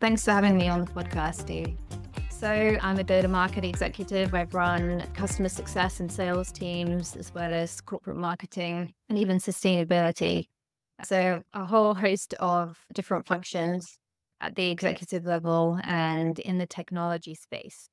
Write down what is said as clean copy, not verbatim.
Thanks for having me on the podcast, Steve. So I'm a go-to-market executive. I've run customer success and sales teams, as well as corporate marketing and even sustainability. So a whole host of different functions at the executive level and in the technology space.